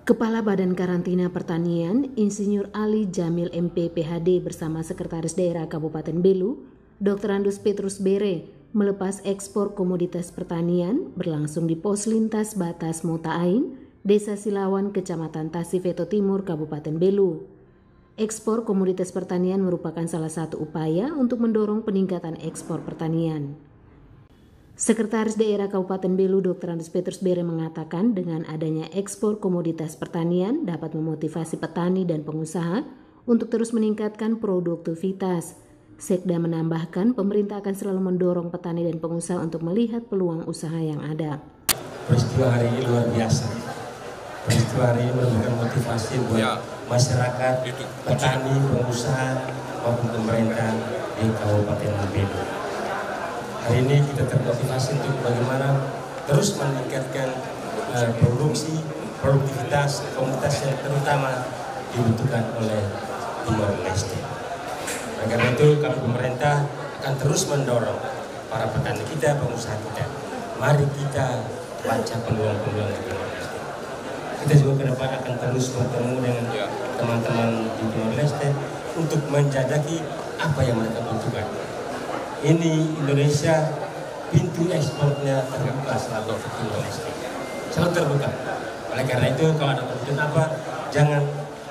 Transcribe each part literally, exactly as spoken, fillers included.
Kepala Badan Karantina Pertanian, Insinyur Ali Jamil M P P H D bersama Sekretaris Daerah Kabupaten Belu, Doktor Andus Petrus Bere, melepas ekspor komoditas pertanian berlangsung di pos lintas batas Mota Ain, Desa Silawan, Kecamatan Tasifeto Timur, Kabupaten Belu. Ekspor komoditas pertanian merupakan salah satu upaya untuk mendorong peningkatan ekspor pertanian. Sekretaris Daerah Kabupaten Belu Doktor Andus Petrus Bere mengatakan dengan adanya ekspor komoditas pertanian dapat memotivasi petani dan pengusaha untuk terus meningkatkan produktivitas. Sekda menambahkan pemerintah akan selalu mendorong petani dan pengusaha untuk melihat peluang usaha yang ada. Peristiwa hari ini luar biasa. Peristiwa hari ini memberikan motivasi buat ya, masyarakat, petani, pengusaha maupun pemerintah di Kabupaten Belu. Hari ini kita termotivasi untuk bagaimana terus meningkatkan uh, produksi, produktivitas, komoditas yang terutama dibutuhkan oleh Timor Leste. Karena itu kami pemerintah akan terus mendorong para petani kita, pengusaha kita. Mari kita baca peluang-peluang di Timor Leste. Kita juga ke depan akan terus bertemu dengan teman-teman di Timor Leste untuk menjajaki apa yang mereka butuhkan. Ini Indonesia pintu ekspornya terbuka selalu ke Timor Leste, selalu terbuka. Oleh karena itu kalau ada kebutuhan apa, jangan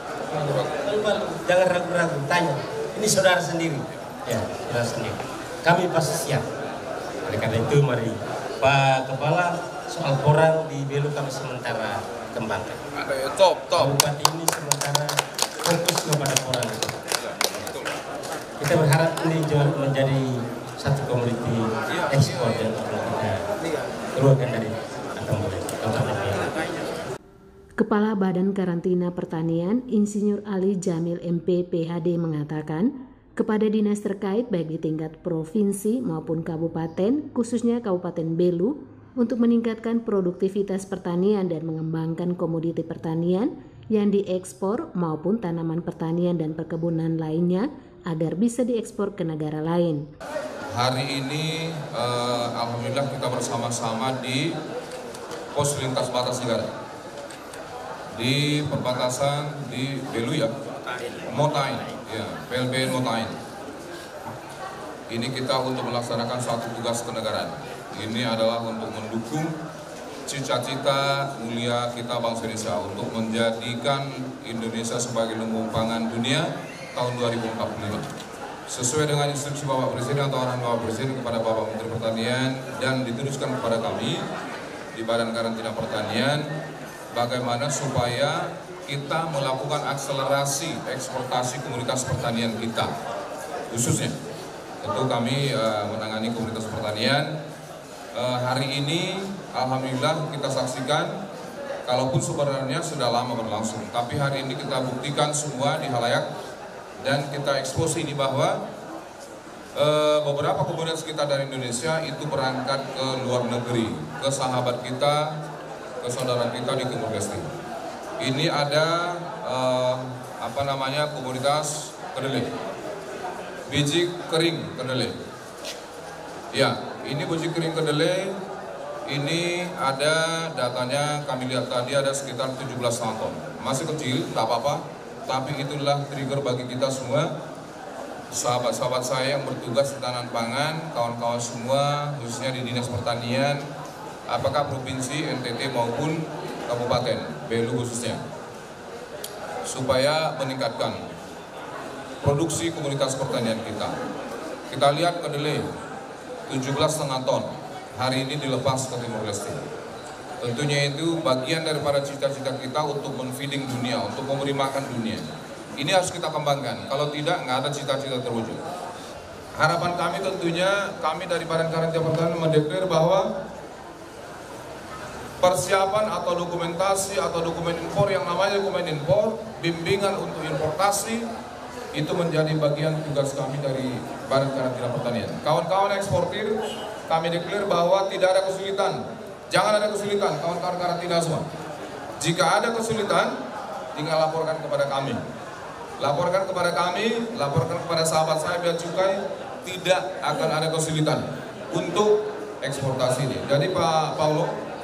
jangan ragu-ragu, tanya. Ini saudara sendiri, ya saudara sendiri. Kami pasti siap. Oleh karena itu mari Pak Kepala, soal porang di Belu kami sementara kembangkan. Top, top. Kabupaten ini sementara fokus kepada porang. Kita berharap ini menjadi satu komoditi ekspor yang kita keluarkan dari Kabupaten Belu. Kepala Badan Karantina Pertanian, Insinyur Ali Jamil M P P H D mengatakan kepada dinas terkait baik di tingkat provinsi maupun kabupaten, khususnya Kabupaten Belu, untuk meningkatkan produktivitas pertanian dan mengembangkan komoditi pertanian yang diekspor maupun tanaman pertanian dan perkebunan lainnya agar bisa diekspor ke negara lain. Hari ini eh, alhamdulillah kita bersama-sama di pos lintas batas negara di perbatasan di Belu ya, Mota Ain, ya, P L B Mota Ain. Ini kita untuk melaksanakan suatu tugas kenegaraan. Ini adalah untuk mendukung cita-cita mulia kita bangsa Indonesia untuk menjadikan Indonesia sebagai lumbung pangan dunia tahun dua ribu empat puluh lima. Sesuai dengan instruksi Bapak Presiden atau arahan Bapak Presiden kepada Bapak Menteri Pertanian dan diteruskan kepada kami di Badan Karantina Pertanian, bagaimana supaya kita melakukan akselerasi eksportasi komoditas pertanian kita, khususnya tentu kami uh, menangani komoditas pertanian. Uh, hari ini alhamdulillah kita saksikan, kalaupun sebenarnya sudah lama berlangsung, tapi hari ini kita buktikan semua di halayak dan kita ekspos ini bahwa uh, beberapa komoditas kita dari Indonesia itu berangkat ke luar negeri, ke sahabat kita, ke saudara kita di Timor Leste. Ini ada uh, apa namanya komoditas kedelai, biji kering kedelai. Ya, ini biji kering kedelai. Ini ada datanya, kami lihat tadi ada sekitar tujuh belas ton. Masih kecil, tak apa-apa. Tapi itulah trigger bagi kita semua, sahabat-sahabat saya yang bertugas di Tahanan Pangan, kawan-kawan semua, khususnya di Dinas Pertanian, apakah provinsi, N T T maupun kabupaten, Belu khususnya, supaya meningkatkan produksi komoditas pertanian kita. Kita lihat kedelai, tujuh belas koma lima ton, hari ini dilepas ke Timor Leste. Tentunya itu bagian daripada cita-cita kita untuk menfeeding dunia, untuk memberi makan dunia. Ini harus kita kembangkan, kalau tidak, nggak ada cita-cita terwujud. Harapan kami tentunya, kami dari Badan Karantina Pertanian mendeklar bahwa persiapan atau dokumentasi atau dokumen impor yang namanya dokumen impor, bimbingan untuk importasi, itu menjadi bagian tugas kami dari Badan Karantina Pertanian. Kawan-kawan eksportir, kami deklar bahwa tidak ada kesulitan. Jangan ada kesulitan, kawan-kawan karantina semua. Jika ada kesulitan, tinggal laporkan kepada kami. Laporkan kepada kami, laporkan kepada sahabat saya Bea Cukai, tidak akan ada kesulitan untuk eksportasi ini. Jadi Pak Paulo,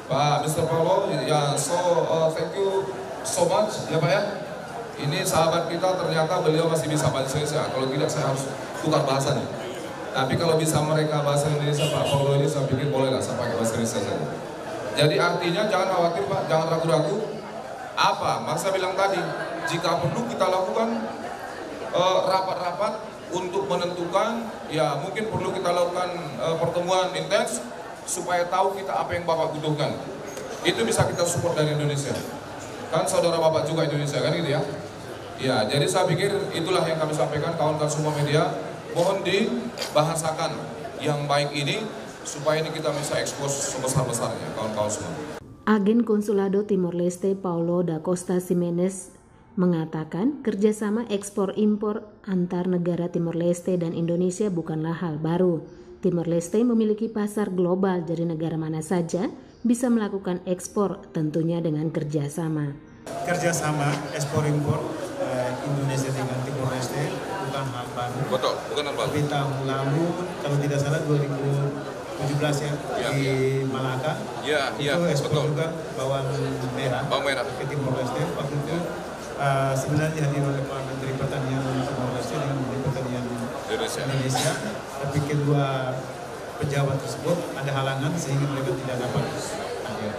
Pak mister Paulo, ya so uh, thank you so much ya Pak ya. Ini sahabat kita ternyata beliau masih bisa bahasa Indonesia. Kalau tidak saya harus tukar bahasanya. Tapi kalau bisa mereka bahasa Indonesia Pak Paulo ini saya pikir boleh lah saya pakai bahasa Indonesia saja. Jadi artinya jangan khawatir Pak, jangan ragu-ragu. Apa? Masa bilang tadi, jika perlu kita lakukan rapat-rapat uh, untuk menentukan, ya mungkin perlu kita lakukan uh, pertemuan intens supaya tahu kita apa yang Bapak butuhkan. Itu bisa kita support dari Indonesia. Kan saudara Bapak juga Indonesia kan gitu ya. Ya, jadi saya pikir itulah yang kami sampaikan kawan-kawan semua media. Mohon dibahasakan yang baik ini supaya ini kita bisa ekspos sebesar-besarnya kawan-kawan semua. Agen Konsulado Timor Leste Paulo da Costa Jimenez mengatakan kerjasama ekspor-impor antar negara Timor Leste dan Indonesia bukanlah hal baru. Timor Leste memiliki pasar global, dari negara mana saja bisa melakukan ekspor, tentunya dengan kerjasama. Kerjasama ekspor-impor eh, Indonesia dengan Timor Leste bukan hal baru. Betul, bukan hal baru. Tapi tahun lalu, kalau tidak salah dua ribu tujuh belas ya, ya di Malaka, ya, itu ya, ekspor betul. juga bawang merah, bawang merah ke Timor Leste. Waktu itu uh, sebenarnya hadir oleh Pak Menteri Pertanian Timor Leste dengan Menteri Pertanian Indonesia. Indonesia. Tapi kedua pejabat tersebut ada halangan sehingga mereka tidak dapat hadir.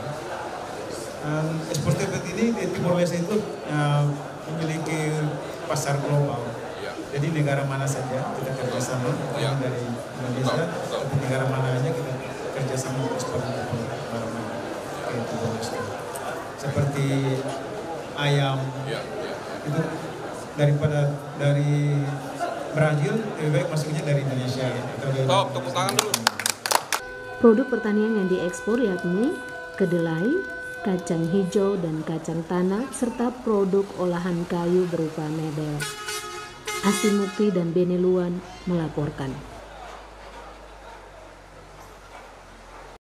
Um, ekspor seperti ini di Timor Leste itu uh, memiliki pasar global. Ya. Jadi negara mana saja kita kerjasama, ya. Dari Indonesia, tapi negara mana aja kita kerjasama ekspor barang ke Timor Leste. Seperti ayam, ya, ya. itu daripada dari Brazil lebih baik masuknya dari Indonesia. Top, tepuk tangan dulu. Produk pertanian yang diekspor yakni kedelai, kacang hijau dan kacang tanah, serta produk olahan kayu berupa mebel. Asimukti dan Beneluan melaporkan.